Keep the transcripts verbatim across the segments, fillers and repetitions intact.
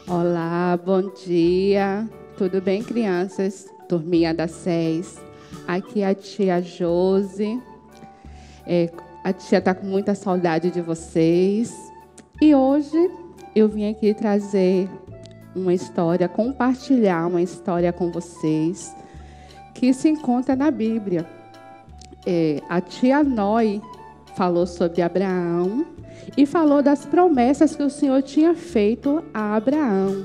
Olá, bom dia. Tudo bem, crianças? Turminha das seis. Aqui é a tia Josi. É, a tia está com muita saudade de vocês. E hoje eu vim aqui trazer uma história, compartilhar uma história com vocês que se encontra na Bíblia. É, a tia Noi falou sobre Abraão e falou das promessas que o Senhor tinha feito a Abraão.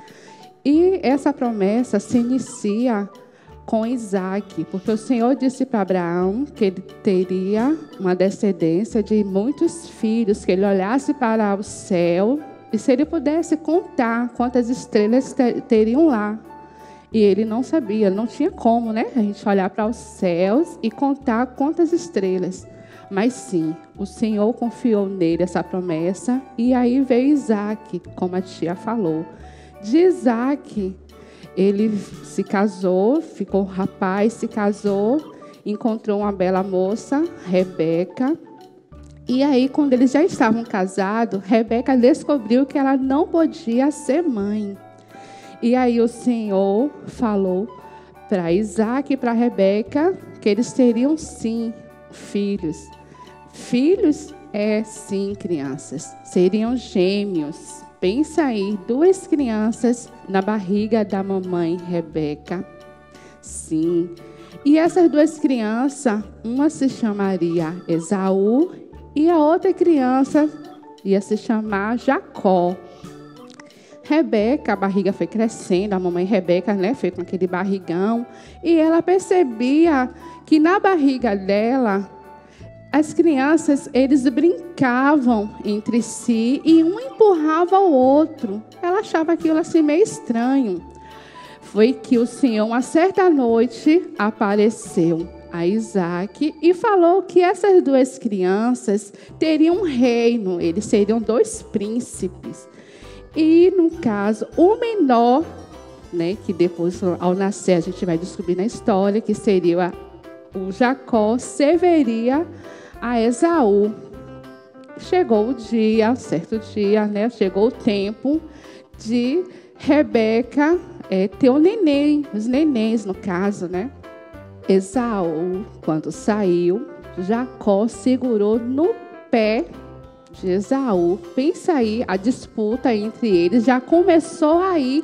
E essa promessa se inicia com Isaac, porque o Senhor disse para Abraão que ele teria uma descendência de muitos filhos, que ele olhasse para o céu e se ele pudesse contar quantas estrelas ter, teriam lá. E ele não sabia, não tinha como, né? A gente olhar para os céus e contar quantas estrelas. Mas sim, o Senhor confiou nele essa promessa. E aí veio Isaac, como a tia falou. De Isaac, ele se casou, ficou rapaz, se casou, encontrou uma bela moça, Rebeca. E aí, quando eles já estavam casados, Rebeca descobriu que ela não podia ser mãe. E aí o Senhor falou para Isaac e para Rebeca que eles teriam sim filhos. Filhos é sim, crianças. Seriam gêmeos. Pensa aí, duas crianças na barriga da mamãe Rebeca. Sim. E essas duas crianças, uma se chamaria Esaú e a outra criança ia se chamar Jacó. Rebeca, a barriga foi crescendo, a mamãe Rebeca, né, foi com aquele barrigão, e ela percebia que na barriga dela, as crianças, eles brincavam entre si e um empurrava o outro. Ela achava aquilo assim meio estranho. Foi que o Senhor, uma certa noite, apareceu a Isaac e falou que essas duas crianças teriam um reino, eles seriam dois príncipes. E, no caso, o menor, né, que depois, ao nascer, a gente vai descobrir na história, que seria o Jacó, serviria a Esaú. Chegou o dia, certo dia, né, chegou o tempo de Rebeca é, ter um neném, os nenéns, no caso, né? Esaú, quando saiu, Jacó segurou no pé de Esaú. Pensa aí, a disputa entre eles já começou aí.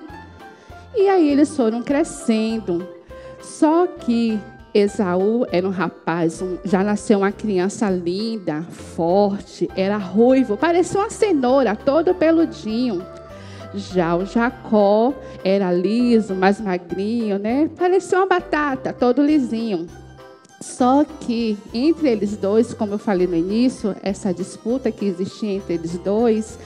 E aí eles foram crescendo. Só que Esaú era um rapaz, um, já nasceu uma criança linda, forte, era ruivo, parecia uma cenoura, todo peludinho. Já o Jacó era liso, mais magrinho, né? Parecia uma batata, todo lisinho. Só que entre eles dois, como eu falei no início, essa disputa que existia entre eles dois,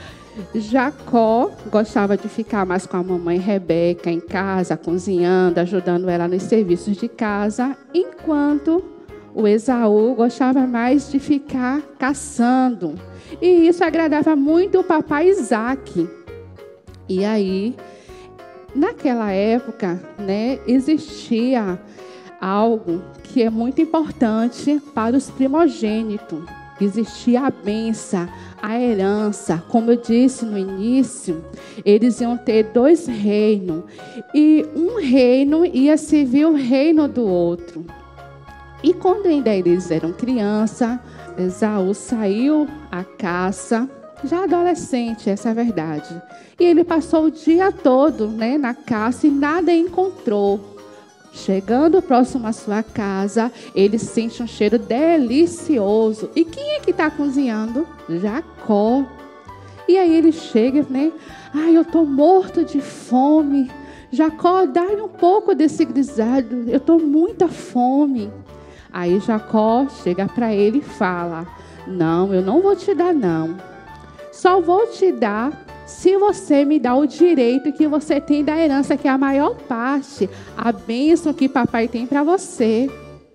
Jacó gostava de ficar mais com a mamãe Rebeca em casa, cozinhando, ajudando ela nos serviços de casa, enquanto o Esaú gostava mais de ficar caçando. E isso agradava muito o papai Isaac. E aí, naquela época, né, existia algo que é muito importante para os primogênitos. Existia a bênção, a herança. Como eu disse no início, eles iam ter dois reinos. E um reino ia servir o reino do outro. E quando ainda eles eram criança, Esaú saiu à caça, já adolescente, essa é a verdade. E ele passou o dia todo, né, na caça e nada encontrou. Chegando próximo à sua casa, ele sente um cheiro delicioso. E quem é que está cozinhando? Jacó. E aí ele chega, né? Ai, eu estou morto de fome. Jacó, dá-me um pouco desse guisado. Eu estou muita fome. Aí Jacó chega para ele e fala: não, eu não vou te dar, não. Só vou te dar se você me dá o direito que você tem da herança, que é a maior parte, a bênção que papai tem para você.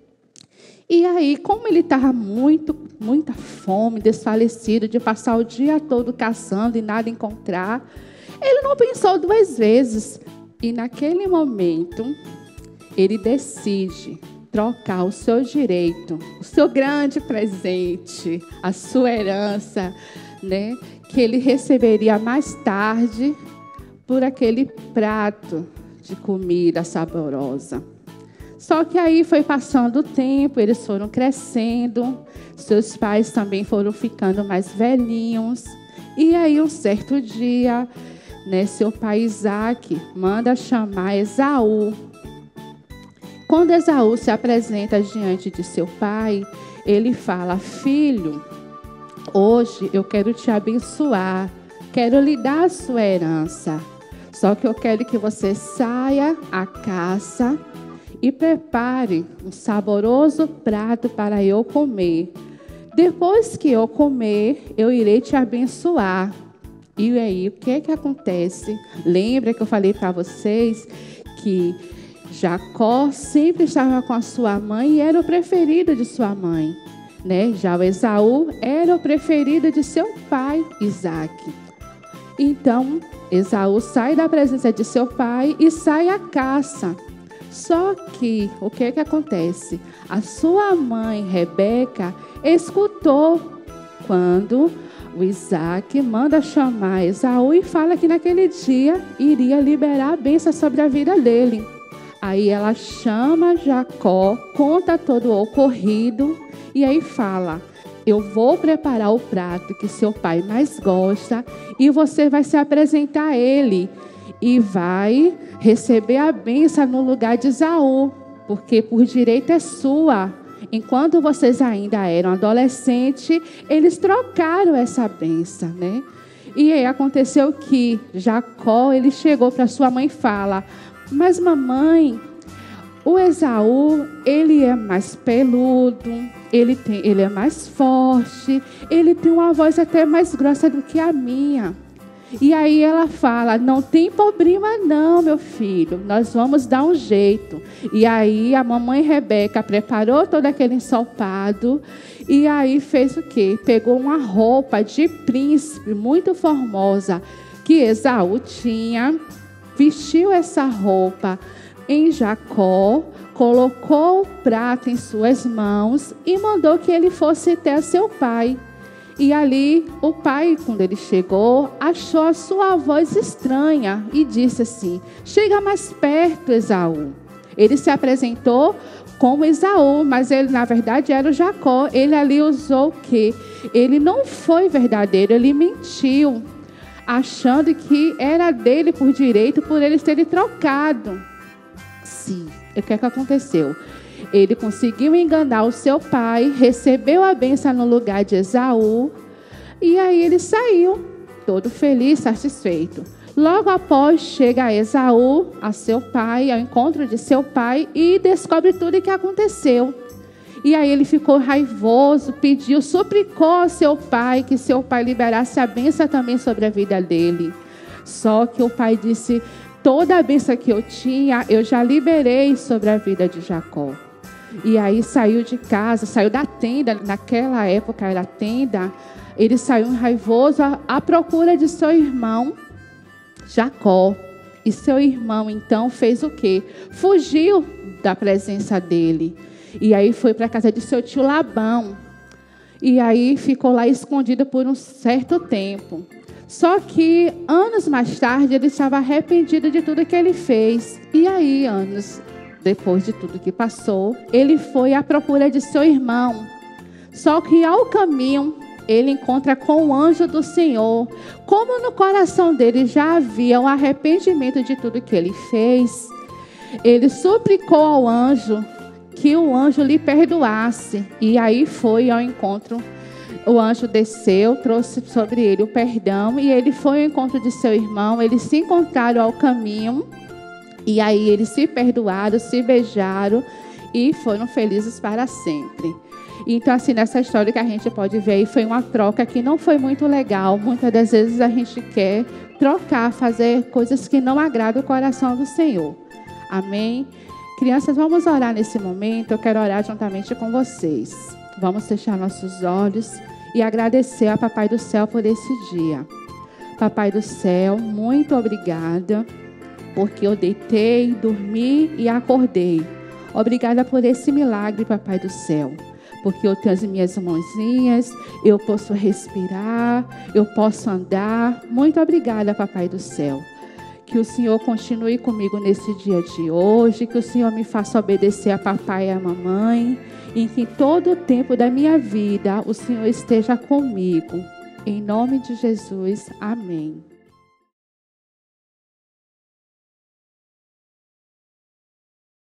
E aí, como ele estava muito, muita fome, desfalecido, de passar o dia todo caçando e nada encontrar, ele não pensou duas vezes. E naquele momento, ele decide trocar o seu direito, o seu grande presente, a sua herança, né, que ele receberia mais tarde, por aquele prato de comida saborosa. Só que aí foi passando o tempo, eles foram crescendo, seus pais também foram ficando mais velhinhos. E aí, um certo dia, né, seu pai Isaque manda chamar Esaú. Quando Esaú se apresenta diante de seu pai, ele fala: filho, hoje eu quero te abençoar, quero lhe dar a sua herança. Só que eu quero que você saia à caça e prepare um saboroso prato para eu comer. Depois que eu comer, eu irei te abençoar. E aí, o que que acontece? Lembra que eu falei para vocês que Jacó sempre estava com a sua mãe e era o preferido de sua mãe, né? Já o Esaú era o preferido de seu pai, Isaque. Então, Esaú sai da presença de seu pai e sai à caça. Só que, o que que acontece? A sua mãe, Rebeca, escutou quando o Isaque manda chamar Esaú e fala que naquele dia iria liberar a bênção sobre a vida dele. Aí ela chama Jacó, conta todo o ocorrido e aí fala: eu vou preparar o prato que seu pai mais gosta e você vai se apresentar a ele e vai receber a bênção no lugar de Esaú, porque por direito é sua. Enquanto vocês ainda eram adolescentes, eles trocaram essa bênção, né? E aí aconteceu que Jacó, ele chegou para sua mãe e fala: mas mamãe, o Esaú, ele é mais peludo, ele, tem, ele é mais forte, ele tem uma voz até mais grossa do que a minha. E aí ela fala: não tem problema não, meu filho, nós vamos dar um jeito. E aí a mamãe Rebeca preparou todo aquele ensopado e aí fez o quê? Pegou uma roupa de príncipe muito formosa que Esaú tinha, vestiu essa roupa em Jacó, colocou o prato em suas mãos e mandou que ele fosse até seu pai. E ali, o pai, quando ele chegou, achou a sua voz estranha e disse assim: chega mais perto, Esaú. Ele se apresentou como Esaú, mas ele, na verdade, era o Jacó. Ele ali usou o quê? Ele não foi verdadeiro, ele mentiu, achando que era dele por direito, por eles terem trocado. Sim, o que é que aconteceu? Ele conseguiu enganar o seu pai, recebeu a bênção no lugar de Esaú, e aí ele saiu, todo feliz, satisfeito. Logo após, chega Esaú a seu pai, ao encontro de seu pai, e descobre tudo o que aconteceu. E aí ele ficou raivoso, pediu, suplicou ao seu pai que seu pai liberasse a bênção também sobre a vida dele. Só que o pai disse: toda a bênção que eu tinha, eu já liberei sobre a vida de Jacó. E aí saiu de casa, saiu da tenda, naquela época era tenda, ele saiu raivoso à, à procura de seu irmão Jacó. E seu irmão então fez o quê? Fugiu da presença dele. E aí foi para a casa de seu tio Labão. E aí ficou lá escondido por um certo tempo. Só que anos mais tarde ele estava arrependido de tudo que ele fez. E aí, anos depois de tudo que passou, ele foi à procura de seu irmão. Só que ao caminho, ele encontra com o anjo do Senhor. Como no coração dele já havia um arrependimento de tudo que ele fez, ele suplicou ao anjo que o anjo lhe perdoasse. E aí foi ao encontro. O anjo desceu, trouxe sobre ele o perdão, e ele foi ao encontro de seu irmão. Eles se encontraram ao caminho. E aí eles se perdoaram, se beijaram e foram felizes para sempre. Então, assim, nessa história que a gente pode ver aí, foi uma troca que não foi muito legal. Muitas das vezes a gente quer trocar, fazer coisas que não agradam o coração do Senhor. Amém? Crianças, vamos orar nesse momento. Eu quero orar juntamente com vocês. Vamos fechar nossos olhos e agradecer a Papai do Céu por esse dia. Papai do Céu, muito obrigada, porque eu deitei, dormi e acordei. Obrigada por esse milagre, Papai do Céu. Porque eu tenho as minhas mãozinhas, eu posso respirar, eu posso andar. Muito obrigada, Papai do Céu. Que o Senhor continue comigo nesse dia de hoje, que o Senhor me faça obedecer a papai e a mamãe, e que em todo o tempo da minha vida o Senhor esteja comigo. Em nome de Jesus, amém.